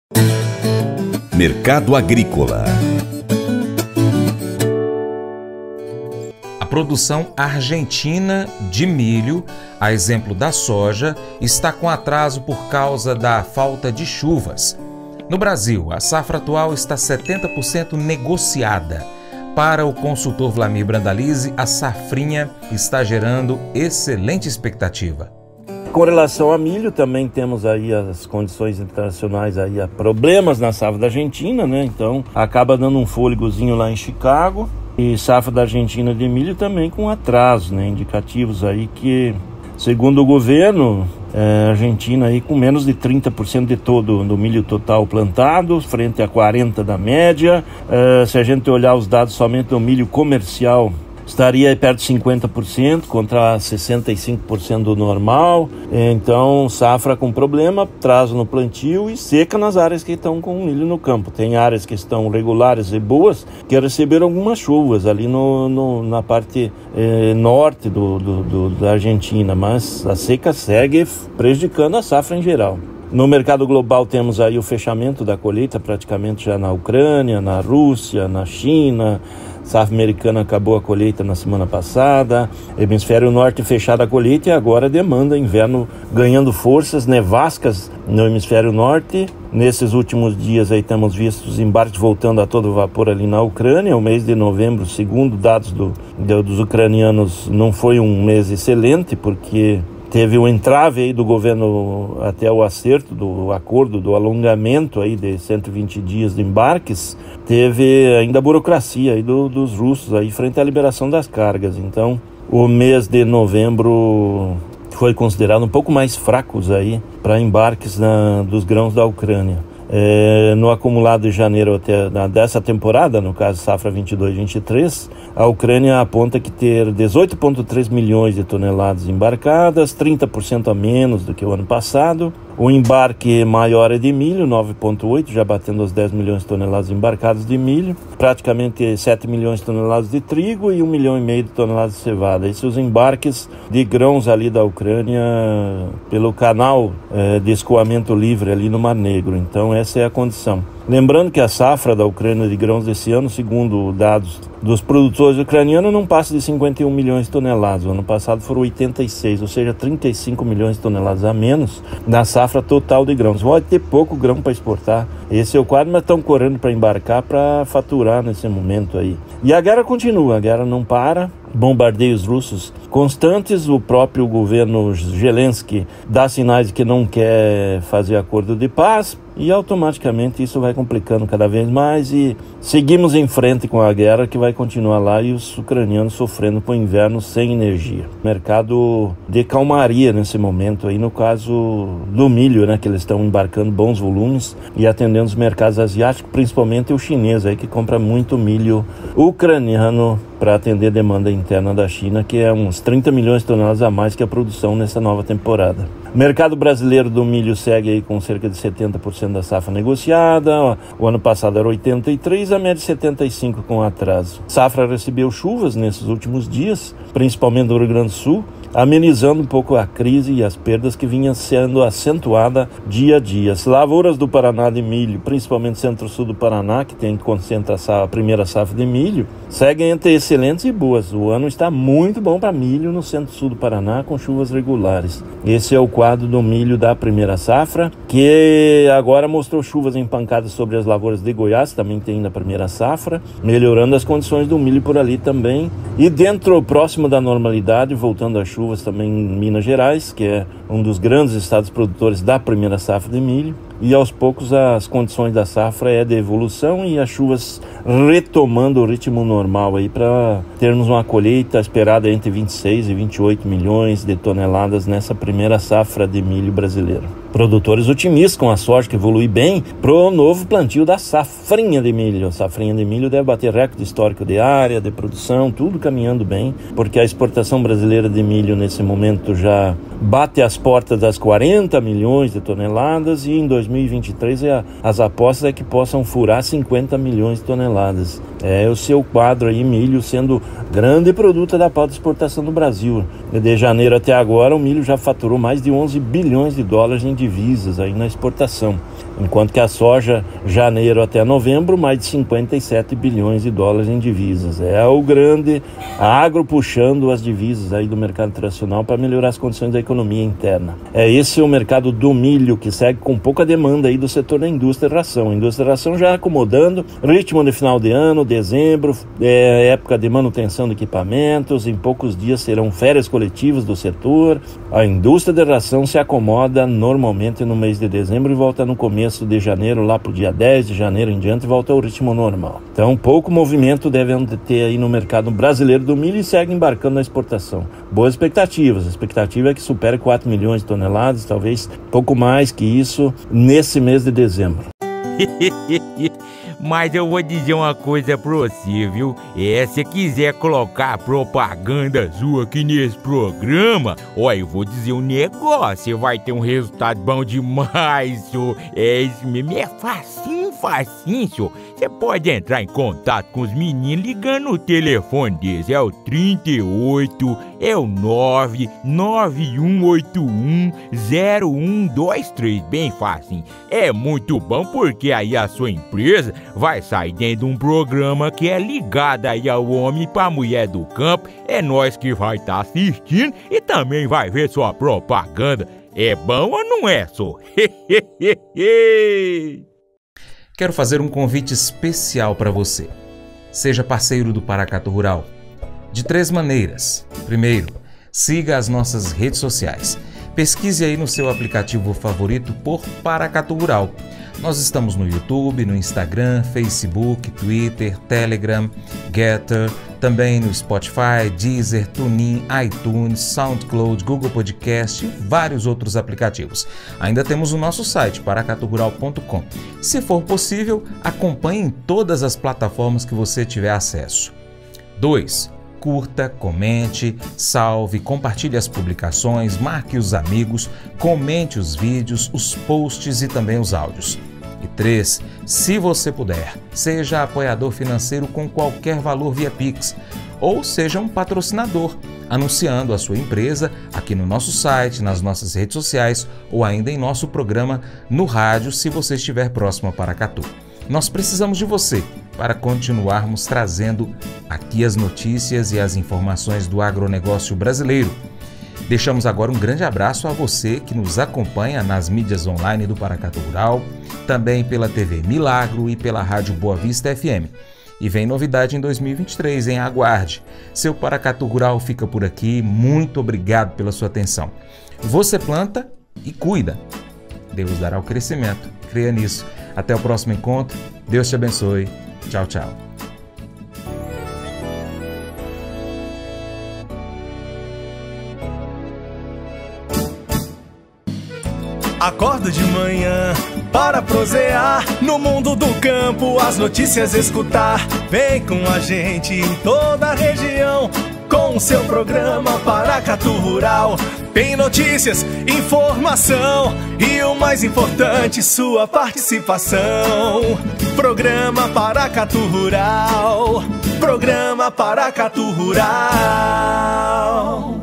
Mercado Agrícola. A produção argentina de milho, a exemplo da soja, está com atraso por causa da falta de chuvas. No Brasil, a safra atual está 70% negociada. Para o consultor Vlamir Brandalize, a safrinha está gerando excelente expectativa. Com relação a milho, também temos aí as condições internacionais, aí há problemas na safra da Argentina, né? Então acaba dando um fôlegozinho lá em Chicago. E safra da Argentina de milho também com atraso, né? Indicativos aí que, segundo o governo, a Argentina aí com menos de 30% de todo do milho total plantado, frente a 40% da média. Se a gente olhar os dados somente do milho comercial, estaria perto de 50% contra 65% do normal. Então, safra com problema, atraso no plantio e seca nas áreas que estão com milho no campo. Tem áreas que estão regulares e boas, que receberam algumas chuvas ali na parte norte da Argentina, mas a seca segue prejudicando a safra em geral. No mercado global temos aí o fechamento da colheita praticamente já na Ucrânia, na Rússia, na China. Safra americana acabou a colheita na semana passada, hemisfério norte fechada a colheita e agora a demanda, inverno ganhando forças, nevascas no hemisfério norte. Nesses últimos dias aí temos visto os embarques voltando a todo vapor ali na Ucrânia. O mês de novembro, segundo dados dos ucranianos, não foi um mês excelente, porque teve um entrave aí do governo até o acerto do acordo, do alongamento aí de 120 dias de embarques. Teve ainda a burocracia aí dos russos aí frente à liberação das cargas. Então, o mês de novembro foi considerado um pouco mais fracos aí para embarques dos grãos da Ucrânia. No acumulado de janeiro até dessa temporada, no caso safra 22-23, a Ucrânia aponta que ter 18,3 milhões de toneladas embarcadas, 30% a menos do que o ano passado. O embarque maior é de milho, 9,8, já batendo os 10 milhões de toneladas embarcadas de milho, praticamente 7 milhões de toneladas de trigo e 1,5 milhão de toneladas de cevada. Esses os embarques de grãos ali da Ucrânia pelo canal de escoamento livre ali no Mar Negro. Então essa é a condição. Lembrando que a safra da Ucrânia de grãos desse ano, segundo dados dos produtores ucranianos, não passa de 51 milhões de toneladas. O ano passado foram 86, ou seja, 35 milhões de toneladas a menos na safra total de grãos. Vai ter pouco grão para exportar. Esse é o quadro, mas estão correndo para embarcar, para faturar nesse momento aí. E a guerra continua, a guerra não para. Bombardeios russos constantes, o próprio governo Zelensky dá sinais de que não quer fazer acordo de paz e automaticamente isso vai complicando cada vez mais e seguimos em frente com a guerra que vai continuar lá e os ucranianos sofrendo com o inverno sem energia. Mercado de calmaria nesse momento aí, no caso do milho, né, que eles estão embarcando bons volumes e atendendo os mercados asiáticos, principalmente o chinês aí que compra muito milho ucraniano para atender a demanda interna da China, que é uns 30 milhões de toneladas a mais que a produção nessa nova temporada. O mercado brasileiro do milho segue aí com cerca de 70% da safra negociada. O ano passado era 83%, a média 75% com atraso. A safra recebeu chuvas nesses últimos dias, principalmente do Rio Grande do Sul, amenizando um pouco a crise e as perdas que vinham sendo acentuadas dia a dia. As lavouras do Paraná de milho, principalmente centro-sul do Paraná, que tem concentra a primeira safra de milho, seguem entre excelentes e boas. O ano está muito bom para milho no centro-sul do Paraná, com chuvas regulares. Esse é o quadro do milho da primeira safra, que agora mostrou chuvas empancadas sobre as lavouras de Goiás, também tem na primeira safra, melhorando as condições do milho por ali também. E dentro, próximo da normalidade, voltando às chuvas também em Minas Gerais, que é um dos grandes estados produtores da primeira safra de milho. E aos poucos as condições da safra é de evolução e as chuvas retomando o ritmo normal aí para termos uma colheita esperada entre 26 e 28 milhões de toneladas nessa primeira safra de milho brasileiro. Produtores otimistas com a soja que evolui bem pro novo plantio da safrinha de milho. A safrinha de milho deve bater recorde histórico de área, de produção, tudo caminhando bem, porque a exportação brasileira de milho nesse momento já bate as portas das 40 milhões de toneladas e em 2023 as apostas é que possam furar 50 milhões de toneladas. É o seu quadro aí, milho sendo grande produto da pauta de exportação do Brasil. De janeiro até agora o milho já faturou mais de 11 bilhões de dólares em divisas aí na exportação. Enquanto que a soja, janeiro até novembro, mais de 57 bilhões de dólares em divisas. É o grande agro puxando as divisas aí do mercado internacional para melhorar as condições da economia interna. Esse é o mercado do milho, que segue com pouca demanda aí do setor da indústria e ração. A indústria e ração já acomodando, ritmo de final de ano, dezembro, época de manutenção de equipamentos, em poucos dias serão férias coletivas do setor. A indústria de ração se acomoda normalmente no mês de dezembro e volta no começo de janeiro, lá para o dia 10 de janeiro em diante, volta ao ritmo normal. Então, pouco movimento devem ter aí no mercado brasileiro do milho e segue embarcando na exportação. Boas expectativas. A expectativa é que supere 4 milhões de toneladas, talvez pouco mais que isso, nesse mês de dezembro. Mas eu vou dizer uma coisa pra você, viu? Se quiser colocar propaganda sua aqui nesse programa, eu vou dizer um negócio, você vai ter um resultado bom demais, senhor. Isso mesmo, é facinho, senhor. Você pode entrar em contato com os meninos ligando o telefone deles, é o 38, é o 991810123, bem facinho. É muito bom porque aí a sua empresa vai sair dentro de um programa que é ligado aí ao homem pra mulher do campo. É nós que vai estar assistindo e também vai ver sua propaganda. É bom ou não é, só? Quero fazer um convite especial para você. Seja parceiro do Paracatu Rural. De 3 maneiras. Primeiro, siga as nossas redes sociais. Pesquise aí no seu aplicativo favorito por Paracatu Rural. Nós estamos no YouTube, no Instagram, Facebook, Twitter, Telegram, Getter, também no Spotify, Deezer, TuneIn, iTunes, SoundCloud, Google Podcast e vários outros aplicativos. Ainda temos o nosso site, paracaturural.com. Se for possível, acompanhe em todas as plataformas que você tiver acesso. 2. Curta, comente, salve, compartilhe as publicações, marque os amigos, comente os vídeos, os posts e também os áudios. E 3. Se você puder, seja apoiador financeiro com qualquer valor via Pix ou seja um patrocinador, anunciando a sua empresa aqui no nosso site, nas nossas redes sociais ou ainda em nosso programa no rádio, se você estiver próximo a Paracatu. Nós precisamos de você para continuarmos trazendo aqui as notícias e as informações do agronegócio brasileiro. Deixamos agora um grande abraço a você que nos acompanha nas mídias online do Paracatu Rural, também pela TV Milagro e pela Rádio Boa Vista FM. E vem novidade em 2023, hein? Aguarde! Seu Paracatu Rural fica por aqui. Muito obrigado pela sua atenção. Você planta e cuida. Deus dará o crescimento. Creia nisso. Até o próximo encontro. Deus te abençoe. Tchau, tchau. Acordo de manhã para prosear no mundo do campo, as notícias escutar. Vem com a gente em toda a região com o seu programa Paracatu Rural. Tem notícias, informação e o mais importante, sua participação. Programa Paracatu Rural. Programa Paracatu Rural.